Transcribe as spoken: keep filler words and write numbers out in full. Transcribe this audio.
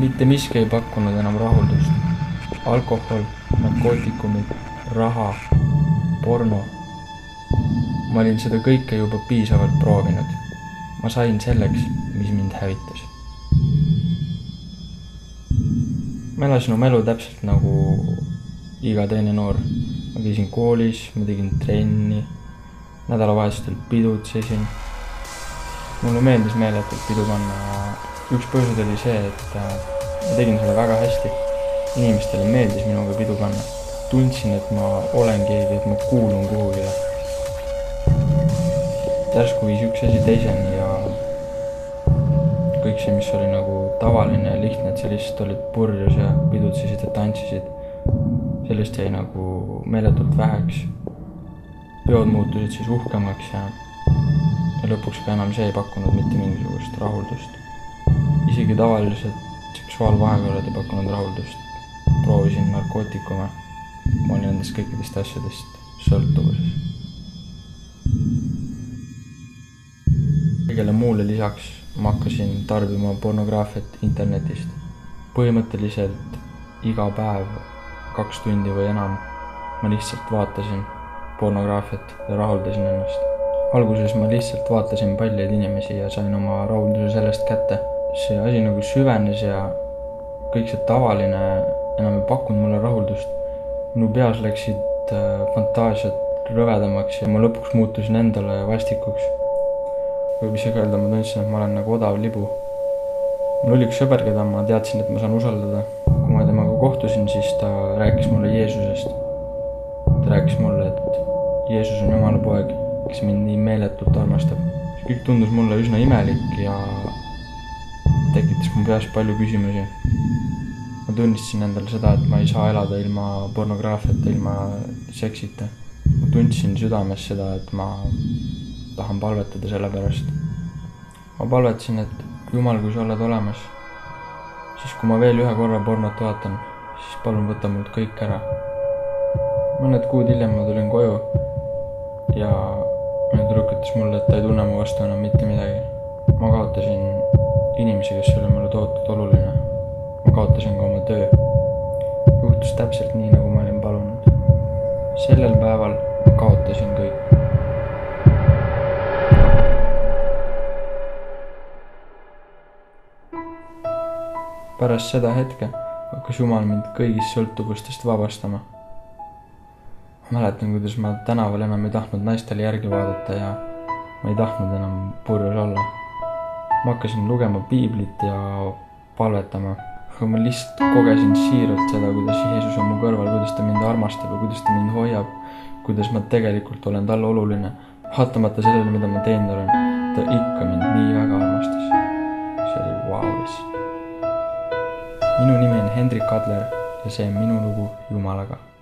Mitte miski ei pakkunud enam rahuldust. Alkohol, narkootikumid, raha, porno. Ma olin seda kõike juba piisavalt proovinud. Ma sain selleks, mis mind hävitas. Ma elasin oma elu täpselt nagu iga teine noor. Ma käisin koolis, ma tegin trenni, nädalavahetustel pidutsesin. Mulle meeldis meeletult pidu panna. Üks põhjus oli see, et ma tegin seda väga hästi. Inimestele meeldis minuga pidu panna. Tundsin, et ma olen keegi, et ma kuulun kuhugile. Järsku viis üks asi teiseni ja kõik see, mis oli nagu tavaline ja lihtne, et sa lihtsalt olid purjus ja pidutsesid ja tantsisid. Sellest jäi nagu meeletult väheks. Peod muutusid siis uhkemaks ja, ja lõpuks ka enam see ei pakkunud mitte mingisugust rahuldust. Isegi tavaliselt seksuaalvahekorrad ei pakkunud rahuldust. Proovisin narkootikume. Ma olin nendest kõikidest asjadest sõltuvuses. Kõigele muule lisaks ma hakkasin tarbima pornograafiat internetist. Põhimõtteliselt iga päev, kaks tundi või enam, ma lihtsalt vaatasin pornograafiat ja rahuldasin ennast. Alguses ma lihtsalt vaatasin paljaid inimesi ja sain oma rahulduse sellest kätte. See asi nagu süvenes ja kõik see tavaline enam ei pakkunud mulle rahuldust. Minu peas läksid fantaasiad rõvedamaks ja ma lõpuks muutusin endale vastikuks. Võib isegi öelda, ma tundsin, et ma olen nagu odav libu. Mul oli üks sõber, keda ma teadsin, et ma saan usaldada. Kui ma temaga kohtusin, siis ta rääkis mulle Jeesusest. Ta rääkis mulle, et Jeesus on Jumala poeg, kes mind nii meeletult armastab. See kõik tundus mulle üsna imelik ja tekitas mu peas palju küsimusi. Ma tunnistasin endale seda, et ma ei saa elada ilma pornograafiata, ilma seksita. Ma tundsin südames seda, et ma tahan palvetada selle pärast. Ma palvetasin, et Jumal, kui sa oled olemas, siis kui ma veel ühe korra pornot vaatan, siis palun võta mult kõik ära. Mõned kuud hiljem ma tulin koju ja minu tüdruk ütles mulle, et ta ei tunne mu vastu enam mitte midagi. Ma kaotasin inimesi, kes oli mulle tohutult oluline. Ma kaotasin ka oma töö. Juhtus täpselt nii, nagu ma olin palunud. Sellel päeval ma kaotasin kõik. Pärast seda hetke hakkas Jumal mind kõigist sõltuvustest vabastama. Ma mäletan, kuidas ma tänaval enam ei tahtnud naistele järgi vaadata ja ma ei tahtnud enam purjus olla. Ma hakkasin lugema piiblit ja palvetama, aga ma lihtsalt kogesin siiralt seda, kuidas Jeesus on mu kõrval, kuidas ta mind armastab ja kuidas ta mind hoiab, kuidas ma tegelikult olen talle oluline. Vaatamata sellele, mida ma teinud olen, ta ikka mind nii väga armastas. See oli vau. Minu nimi on Hendrik Adler ja see on minu lugu Jumalaga.